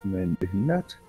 Moment, behindert?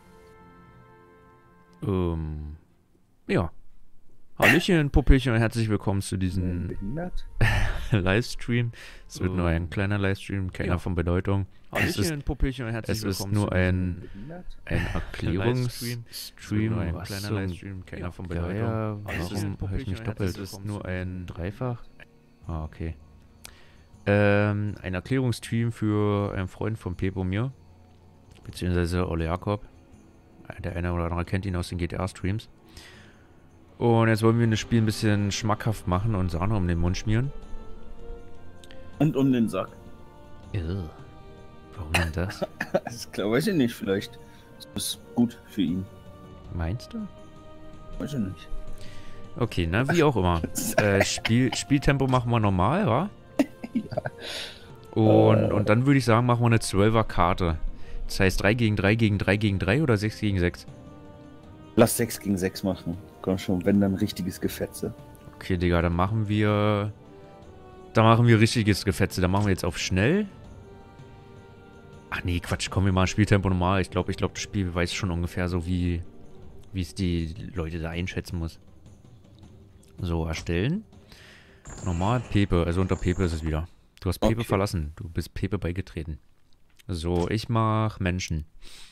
Ja. Hallöchen, Puppelchen und herzlich willkommen zu Moment, diesem behindert? Livestream. Es wird nur ein kleiner Livestream, keiner von Bedeutung. Hallöchen, Puppelchen und herzlich Es ist willkommen nur zu ein Behindert? Erklärungsstream. Livestream. Was Kleiner zum Livestream, keiner von Geier? Bedeutung. Warum höre ich mich doppelt? Es Es ist nur ein Dreifach. Ah, okay. Ein Erklärungsstream für einen Freund von Pepo mir. Beziehungsweise Ole Jakob. Der eine oder andere kennt ihn aus den GTA-Streams. Und jetzt wollen wir das Spiel ein bisschen schmackhaft machen und Sahne um den Mund schmieren. Und um den Sack. Warum denn das? Das klar, weiß ich nicht, vielleicht ist das gut für ihn. Meinst du? Weiß ich nicht. Okay, na, wie auch immer. Spieltempo machen wir normal, wa? Ja. Und dann würde ich sagen, machen wir eine 12er Karte. Das heißt 3 gegen 3 gegen 3 gegen 3 oder 6 gegen 6? Lass 6 gegen 6 machen. Komm schon, wenn dann richtiges Gefetze. Okay, Digga, dann machen wir... Da machen wir richtiges Gefetze. Dann machen wir jetzt auf schnell. Ach nee, Quatsch, komm, wir machen Spieltempo normal. Ich glaube, das Spiel weiß schon ungefähr so, wie es die Leute da einschätzen muss. So, erstellen. Normal, Pepe. Also unter Pepe ist es wieder. Du hast Pepe Okay. verlassen. Du bist Pepe beigetreten. So, ich mach Menschen.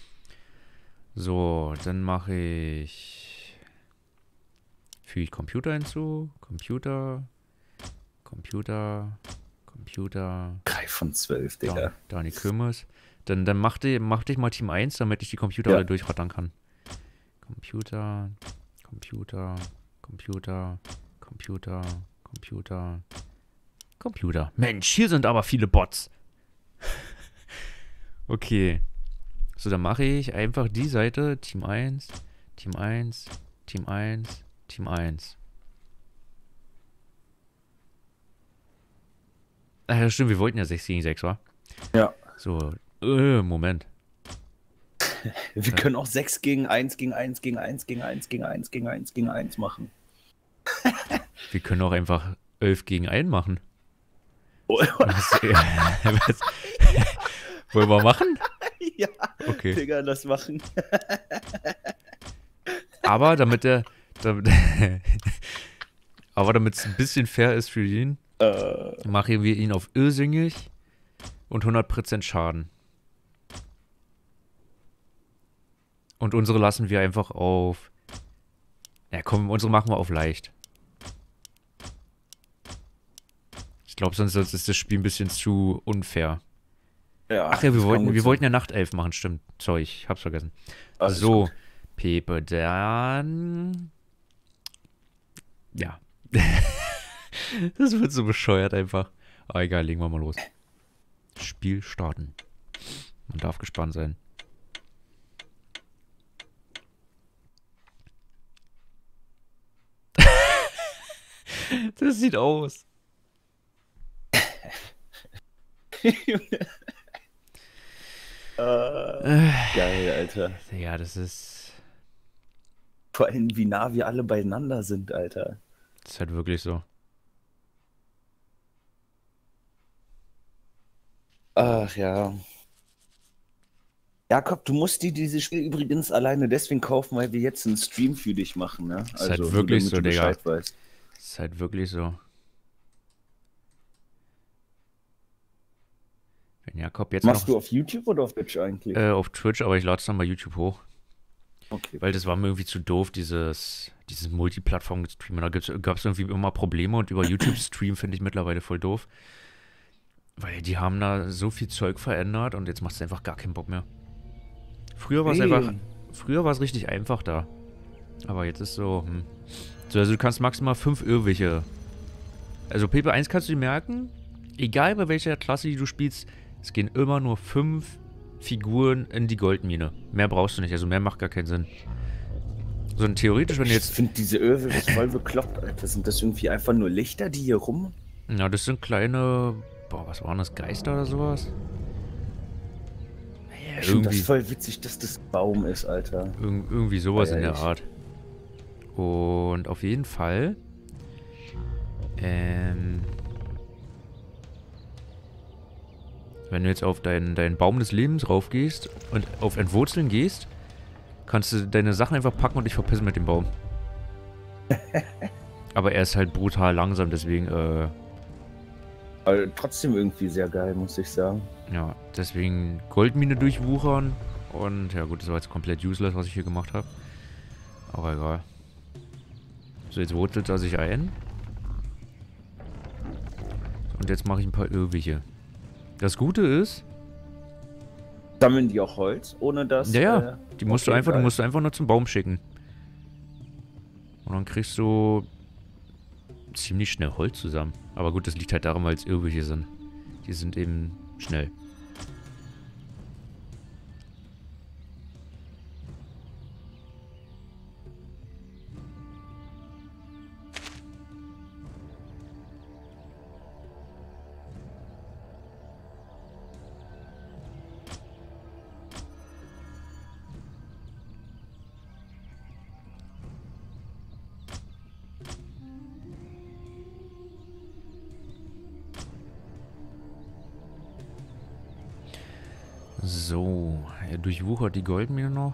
So, dann mache ich... Füge ich Computer hinzu. Computer. 3 von 12, Digga. Dani Kümmers. Dann mach dich mal Team 1, damit ich die Computer alle durchrattern kann. Computer. Mensch, hier sind aber viele Bots. Okay. So, dann mache ich einfach die Seite. Team 1, Team 1, Team 1, Team 1. Ach ja, stimmt, wir wollten ja 6 gegen 6, wa? Ja. So, Moment. Wir können auch 6 gegen 1 gegen 1 gegen 1 gegen 1 gegen 1 gegen 1 gegen 1 machen. Wir können auch einfach 11 gegen 1 machen. Oh, Was? Wollen wir machen? ja, Okay. Digga, das machen. Aber damit es ein bisschen fair ist für ihn, machen wir ihn auf irrsinnig und 100% Schaden. Und unsere lassen wir einfach auf... Ja komm, unsere machen wir auf leicht. Ich glaube, sonst ist das Spiel ein bisschen zu unfair. Ja, Ach ja, wir das kann gut wollten sein. ja Nachtelf machen, stimmt. Sorry, ich hab's vergessen. Alles So, gut. Pepe, dann... Ja. Das wird so bescheuert einfach. Aber egal, legen wir mal los. Spiel starten. Man darf gespannt sein. Das sieht aus. Geil, Alter. Ja, das ist Vor allem, wie nah wir alle beieinander sind, Alter. halt wirklich so. Ach ja. Jakob, du musst dir dieses Spiel übrigens alleine deswegen kaufen, weil wir jetzt einen Stream für dich machen, ne? Ist halt wirklich damit so, du Digga. Bescheid weißt. Ist halt wirklich so. Wenn Jakob jetzt Machst noch... du auf YouTube oder auf Twitch eigentlich? auf Twitch, aber ich lade es dann bei YouTube hoch. Okay. Weil das war mir irgendwie zu doof, dieses Multiplattform-Streamen. Da gab es irgendwie immer Probleme und über YouTube-Stream finde ich mittlerweile voll doof. Weil die haben da so viel Zeug verändert und jetzt macht es einfach gar keinen Bock mehr. Früher war es richtig einfach da. Aber jetzt ist so, So, also du kannst maximal 5 Irrwiche. Also PP1 kannst du dir merken, egal bei welcher Klasse die du spielst, es gehen immer nur 5 Figuren in die Goldmine. Mehr brauchst du nicht, also mehr macht gar keinen Sinn. So und theoretisch, wenn du Ich jetzt... finde diese Öwe voll bekloppt, Alter. Sind das irgendwie einfach nur Lichter, die hier rum? Ja, das sind kleine... Boah, was waren das? Geister oder sowas? Naja, Ich finde das irgendwie, voll witzig, dass das ein Baum ist, Alter. irgendwie sowas in der Feierlich. Art. Und auf jeden Fall... Wenn du jetzt auf deinen Baum des Lebens raufgehst und auf Entwurzeln gehst, kannst du deine Sachen einfach packen und dich verpissen mit dem Baum. Aber er ist halt brutal langsam, deswegen, Aber trotzdem irgendwie sehr geil, muss ich sagen. ja, deswegen Goldmine durchwuchern. Und ja gut, das war jetzt komplett useless, was ich hier gemacht habe. Aber egal. So, jetzt wurzelt er sich ein. Und jetzt mache ich ein paar Irrwiche. Das Gute ist... Sammeln die auch Holz, ohne dass... Ja, die musst okay, du musst du einfach nur zum Baum schicken. Und dann kriegst du ziemlich schnell Holz zusammen. Aber gut, das liegt halt daran, weil es Irrwiche sind. Die sind eben schnell. So, er durchwuchert die Goldmine noch.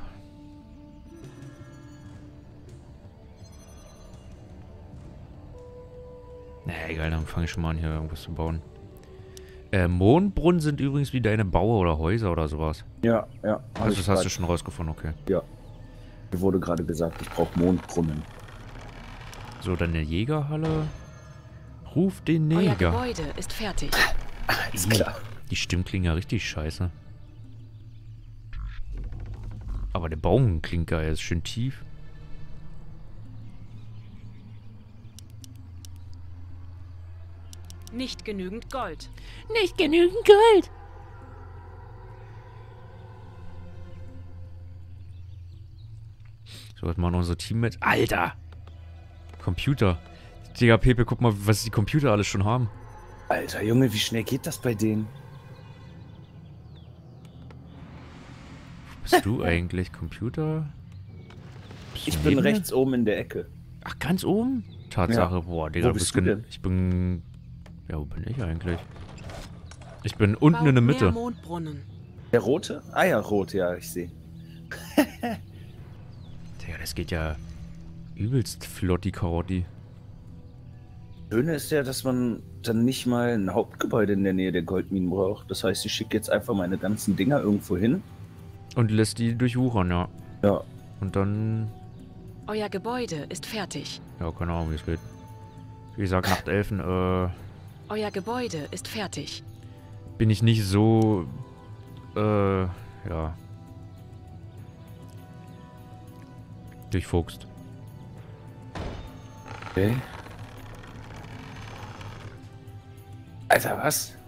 Na egal, dann fange ich schon mal an, hier irgendwas zu bauen. Mondbrunnen sind übrigens wie deine Baue oder Häuser oder sowas. Ja. Also das hast du schon rausgefunden, okay. Ja. Mir wurde gerade gesagt, ich brauche Mondbrunnen. So, dann eine Jägerhalle. Ruf den Euer Neger. Gebäude ist fertig. Ist klar. Die Stimmen klingen ja richtig scheiße. Aber der Baum klingt geil, ist schön tief. Nicht genügend Gold. Nicht genügend Gold. So, was machen unsere Teammates? Alter! Computer. Digga, Pepe, guck mal, was die Computer alles schon haben. Alter, Junge, wie schnell geht das bei denen? Wo bist du eigentlich? Computer? Bist du Ich bin neben mir? rechts oben in der Ecke. Ach, ganz oben? Tatsache. Ja. Boah, Digga, Wo bist du denn? Ich bin... Ja, wo bin ich eigentlich? Ich bin unten Baut in der mehr Mitte. Mondbrunnen. Der rote? Ah ja, rot, ja, ich sehe. Digga, das geht ja übelst flott, die Karotti. Schöne ist ja, dass man dann nicht mal ein Hauptgebäude in der Nähe der Goldminen braucht. Das heißt, ich schicke jetzt einfach meine ganzen Dinger irgendwo hin. Und lässt die durchwuchern, ja. Ja. Und dann... Euer Gebäude ist fertig. Ja, keine Ahnung, wie es geht. Wie gesagt, Nachtelfen, Euer Gebäude ist fertig. bin ich nicht so... ja. Durchfuchst. Okay. Alter, was?